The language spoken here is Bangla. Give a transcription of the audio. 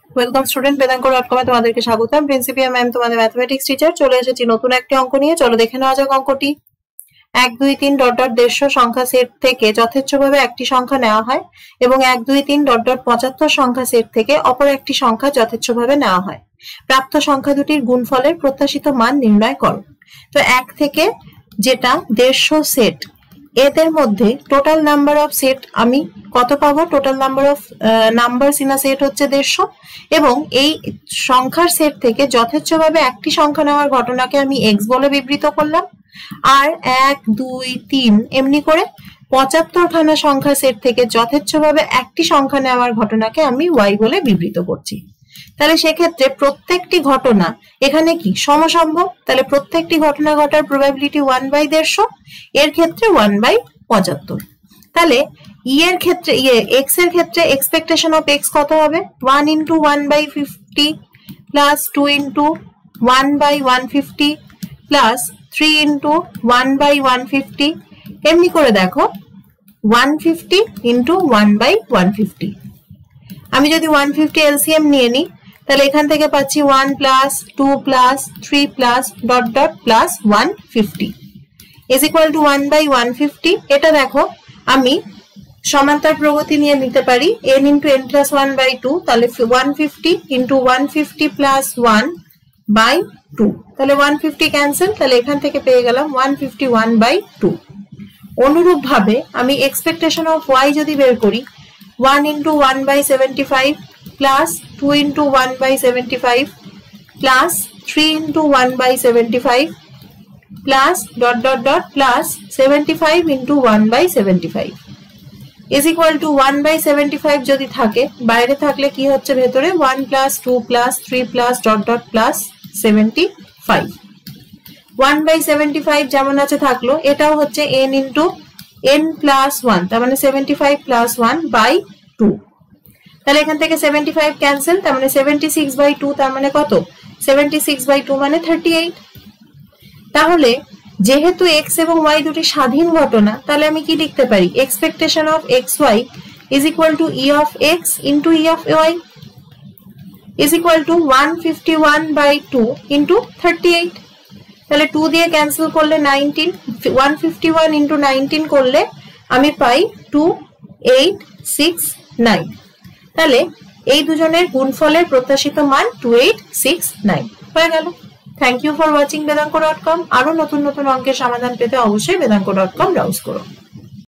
ওয়েলকাম স্টুডেন্ট, বেদাঙ্ক.com এ তোমাদেরকে স্বাগতম। প্রিন্সিপিয়া ম্যাম তোমাদের ম্যাথমেটিক্স টিচার। চলে এসেছি নতুন একটি অঙ্ক নিয়ে। চলো দেখে নেওয়া যাক অঙ্কটি। 1 2 3 ডট ডট 150 সংখ্যা সেট থেকে যথেচ্ছভাবে একটি সংখ্যা নেওয়া হয় এবং 1 2 3 ডট ডট 75 সংখ্যা সেট থেকে অপর একটি সংখ্যা যথেচ্ছভাবে নেওয়া হয়। প্রাপ্ত সংখ্যা দুটির গুণফলের প্রত্যাশিত মান নির্ণয় করো। তো 1 থেকে যেটা 150 সেট, এদের মধ্যে টোটাল নাম্বার অফ সেট আমি কত পাবো? Total number of numbers in a set হচ্ছে 150 এবং এই সংখ্যার সেট থেকে যথেচ্ছভাবে একটি সংখ্যা নেওয়ার ঘটনাকে আমি x বলে বিবৃত করলাম। আর 1 2 3 এমনি করে 75 খানা সংখ্যা সেট থেকে যথেচ্ছভাবে একটি সংখ্যা নেওয়ার ঘটনাকে আমি y বলে বিবৃত করছি। তাহলে সেক্ষেত্রে প্রত্যেকটি ঘটনা এখানে কি সমসম্ভব? তাহলে প্রত্যেকটি ঘটনা ঘটার প্রবাবিলিটি 1/150, এর ক্ষেত্রে 1/75। তাহলে এর ক্ষেত্রে x এর ক্ষেত্রে এক্সপেকটেশন অফ x কত হবে? 1 × 1/50 প্লাস 2 × 1/150 প্লাস 3 × 1/150। এমনি করে দেখো 150 × 1/150। আমি যদি 150 এলসিএম নিয়ে নিই তাহলে এখান থেকে পাচ্ছি 1 plus 2 plus 3 plus dot dot plus 150 is equal to 1/150। এটা দেখো আমি সমান্তর প্রগতি নিয়ে নিতে পারি n × n + 1/2। তাহলে 150 × 150 প্লাস 1/2। তাহলে 150 ক্যান্সেল। তাহলে এখান থেকে পেয়ে গেলাম 151/2। অনুরূপ ভাবে আমি এক্সপেকটেশন অফ y যদি বের করি 1 × 1/75 plus 2 × 1/75 plus 3 × 1/75 plus dot dot dot plus 75 × 1/75 is equal to 1/75 যদি থাকে, বাইরে থাকলে কি হচ্ছে ভেতরে 1 plus 2 plus 3 plus dot dot plus 75। 1/75 যেমন আছে থাকলো, এটাও হচ্ছে n × n + 1, তার মানে 75 + 1/2। তাহলে এখান থেকে 75 ক্যান্সেল, তার মানে 76/2, তার মানে কত? 76/2 মানে 38। তাহলে যেহেতু x এবং y দুটি স্বাধীন ঘটনা, তাহলে আমি কি লিখতে পারি? Expectation of xy is equal to e of x × e of y is equal to 151/2 × 38। তাহলে 2 দিয়ে ক্যান্সেল করলে 19, 151 × 19 করলে আমি পাই 2869। তাহলে এই দুজনের গুণফলের প্রত্যাশিত মান 2869 হয়ে গেল। থ্যাংক ইউ ফর ওয়াচিং বেদাঙ্ক.com। আরো নতুন নতুন অঙ্কের সমাধান পেতে অবশ্যই বেদাঙ্ক.com ব্রাউজ করো।